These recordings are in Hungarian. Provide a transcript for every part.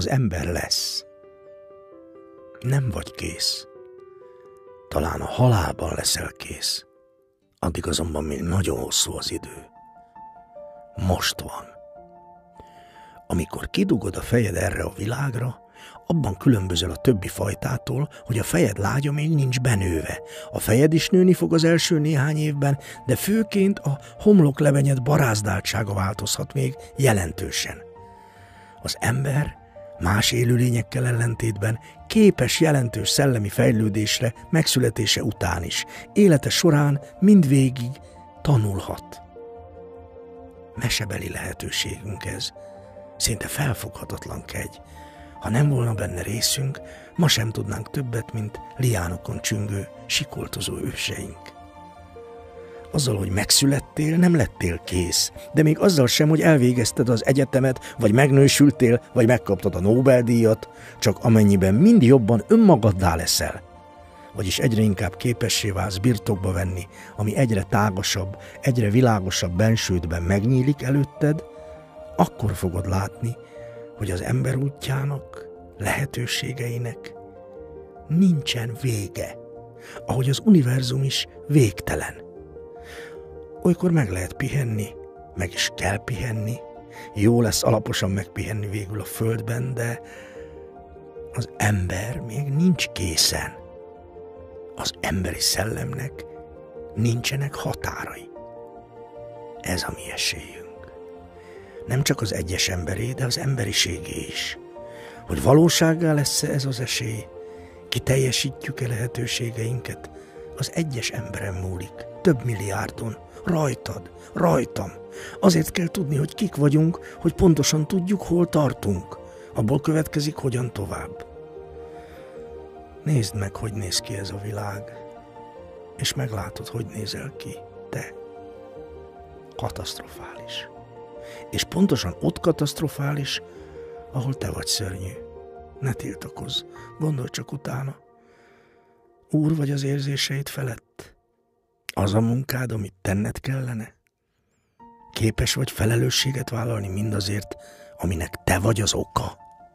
az ember lesz. Nem vagy kész. Talán a halálban leszel kész. Addig azonban még nagyon hosszú az idő. Most van. Amikor kidugod a fejed erre a világra, abban különbözel a többi fajtától, hogy a fejed lágya még nincs benőve. A fejed is nőni fog az első néhány évben, de főként a homloklebenyed barázdáltsága változhat még jelentősen. Az ember más élőlényekkel ellentétben képes jelentős szellemi fejlődésre megszületése után is. Élete során mindvégig tanulhat. Mesebeli lehetőségünk ez. Szinte felfoghatatlan kegy. Ha nem volna benne részünk, ma sem tudnánk többet, mint liánokon csüngő, sikoltozó őseink. Azzal, hogy megszülettél, nem lettél kész, de még azzal sem, hogy elvégezted az egyetemet, vagy megnősültél, vagy megkaptad a Nobel-díjat, csak amennyiben mind jobban önmagaddá leszel. Vagyis egyre inkább képessé válsz birtokba venni, ami egyre tágasabb, egyre világosabb bensődben megnyílik előtted, akkor fogod látni, hogy az ember útjának, lehetőségeinek nincsen vége, ahogy az univerzum is végtelen. Olykor meg lehet pihenni, meg is kell pihenni, jó lesz alaposan megpihenni végül a földben, de az ember még nincs készen. Az emberi szellemnek nincsenek határai. Ez a mi esélyünk. Nem csak az egyes emberé, de az emberiségé is. Hogy valósággá lesz ez az esély, kiteljesítjük-e lehetőségeinket, az egyes emberen múlik, több milliárdon, rajtad, rajtam. Azért kell tudni, hogy kik vagyunk, hogy pontosan tudjuk, hol tartunk. Abból következik, hogyan tovább. Nézd meg, hogy néz ki ez a világ, és meglátod, hogy nézel ki te. Katasztrofális. És pontosan ott katasztrofális, ahol te vagy szörnyű. Ne tiltakozz, gondolj csak utána. Úr vagy az érzéseid felett? Az a munkád, amit tenned kellene? Képes vagy felelősséget vállalni mindazért, aminek te vagy az oka?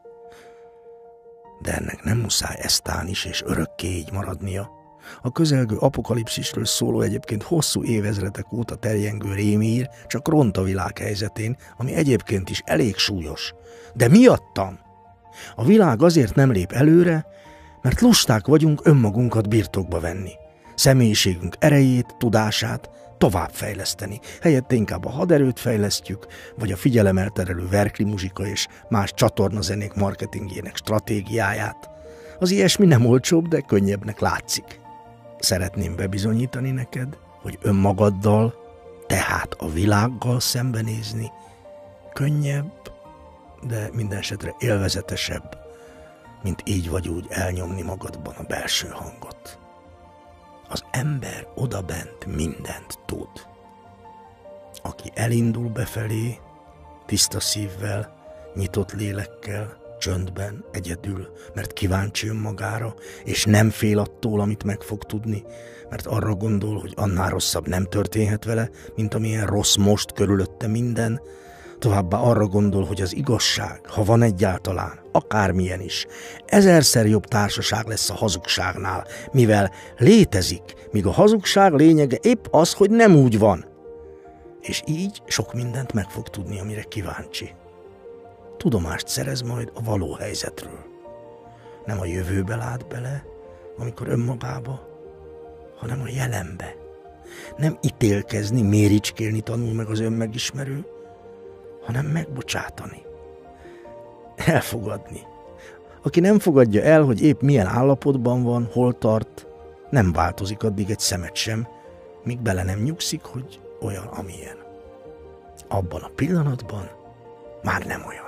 De ennek nem muszáj eztán is és örökké így maradnia. A közelgő apokalipszisről szóló, egyébként hosszú évezredek óta terjengő rémhír csak ront a világ helyzetén, ami egyébként is elég súlyos. De miattam? A világ azért nem lép előre, mert lusták vagyunk önmagunkat birtokba venni. Személyiségünk erejét, tudását továbbfejleszteni. Helyette inkább a haderőt fejlesztjük, vagy a figyelemelterelő verkli muzsika és más csatornazenék marketingjének stratégiáját. Az ilyesmi nem olcsóbb, de könnyebbnek látszik. Szeretném bebizonyítani neked, hogy önmagaddal, tehát a világgal szembenézni könnyebb, de mindenesetre élvezetesebb, mint így vagy úgy elnyomni magadban a belső hangot. Az ember odabent mindent tud. Aki elindul befelé, tiszta szívvel, nyitott lélekkel, csöndben, egyedül, mert kíváncsi önmagára, és nem fél attól, amit meg fog tudni, mert arra gondol, hogy annál rosszabb nem történhet vele, mint amilyen rossz most körülötte minden, továbbá arra gondol, hogy az igazság, ha van egyáltalán, akármilyen is, ezerszer jobb társaság lesz a hazugságnál, mivel létezik, míg a hazugság lényege épp az, hogy nem úgy van. És így sok mindent meg fog tudni, amire kíváncsi. Tudomást szerez majd a való helyzetről. Nem a jövőbe lát bele, amikor önmagába, hanem a jelenbe. Nem ítélkezni, méricskélni tanul meg az önmegismerő, hanem megbocsátani. Elfogadni. Aki nem fogadja el, hogy épp milyen állapotban van, hol tart, nem változik addig egy szemet sem, míg bele nem nyugszik, hogy olyan, amilyen. Abban a pillanatban már nem olyan.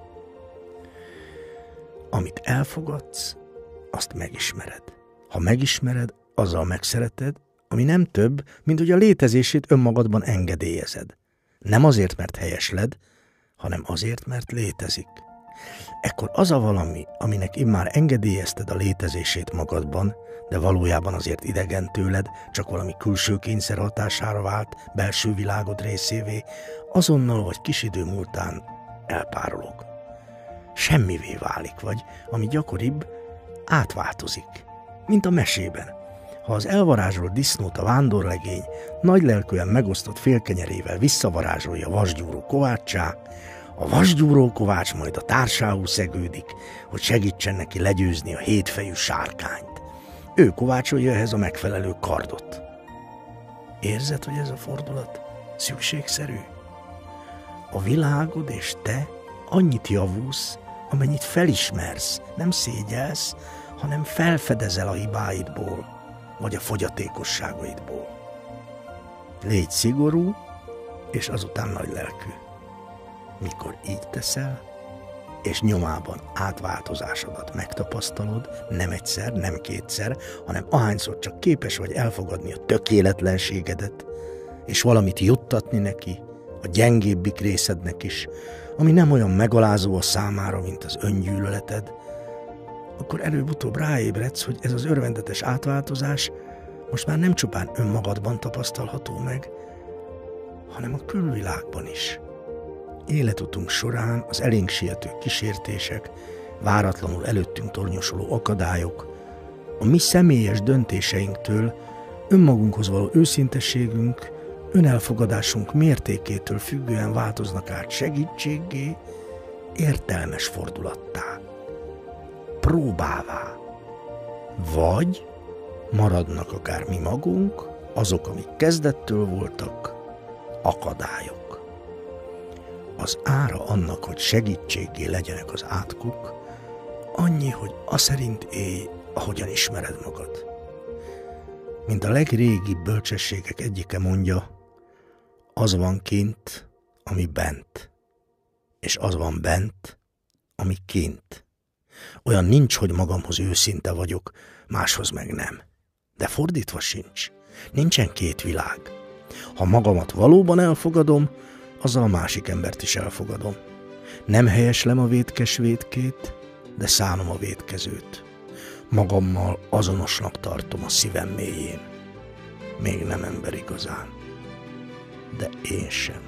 Amit elfogadsz, azt megismered. Ha megismered, azzal megszereted, ami nem több, mint hogy a létezését önmagadban engedélyezed. Nem azért, mert helyesled, hanem azért, mert létezik. Ekkor az a valami, aminek immár engedélyezted a létezését magadban, de valójában azért idegen tőled, csak valami külső kényszer hatására vált belső világod részévé, azonnal vagy kis idő múltán elpárolog. semmivé válik, vagy, ami gyakoribb, átváltozik, mint a mesében. Ha az elvarázsolt disznót a vándorlegény nagylelkűen megosztott félkenyerével visszavarázsolja vasgyúró kováccsá, a vasgyúró kovács majd a társául szegődik, hogy segítsen neki legyőzni a hétfejű sárkányt. Ő kovácsolja ehhez a megfelelő kardot. Érzed, hogy ez a fordulat szükségszerű? A világod és te annyit javulsz, amennyit felismersz, nem szégyelsz, hanem felfedezel a hibáidból, vagy a fogyatékosságaidból. Légy szigorú, és azután nagylelkű. Mikor így teszel, és nyomában átváltozásodat megtapasztalod, nem egyszer, nem kétszer, hanem ahányszor csak képes vagy elfogadni a tökéletlenségedet, és valamit juttatni neki, a gyengébbik részednek is, ami nem olyan megalázó a számára, mint az öngyűlöleted, akkor előbb-utóbb ráébredsz, hogy ez az örvendetes átváltozás most már nem csupán önmagadban tapasztalható meg, hanem a külvilágban is. Életutunk során az elénk siető kísértések, váratlanul előttünk tornyosuló akadályok, a mi személyes döntéseinktől, önmagunkhoz való őszintességünk, önelfogadásunk mértékétől függően változnak át segítséggé, értelmes fordulattá, próbává. Vagy maradnak akár mi magunk, azok, amik kezdettől voltak, akadályok. Az ára annak, hogy segítséggé legyenek az átkok, annyi, hogy aszerint élj, ahogyan ismered magad. Mint a legrégibb bölcsességek egyike mondja, az van kint, ami bent, és az van bent, ami kint. Olyan nincs, hogy magamhoz őszinte vagyok, máshoz meg nem. De fordítva sincs. Nincsen két világ. Ha magamat valóban elfogadom, azzal a másik embert is elfogadom. Nem helyeslem a vétkes vétkét, de szánom a vétkezőt. Magammal azonosnak tartom a szívem mélyén. Még nem ember igazán. De én sem.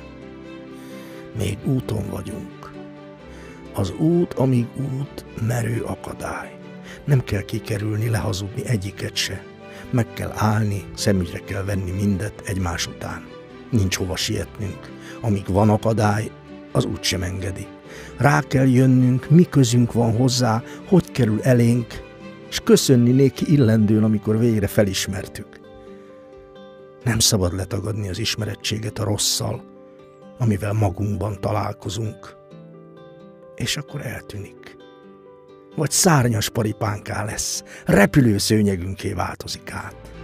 Még úton vagyunk. Az út, amíg út, merő akadály. Nem kell kikerülni, lehazudni egyiket se. Meg kell állni, szemügyre kell venni mindet egymás után. Nincs hova sietnünk. Amíg van akadály, az út sem engedi. Rá kell jönnünk, mi közünk van hozzá, hogy kerül elénk, és köszönni néki illendőn, amikor végre felismertük. Nem szabad letagadni az ismerettséget a rosszal, amivel magunkban találkozunk, és akkor eltűnik. Vagy szárnyas paripánká lesz, repülőszőnyegünké változik át.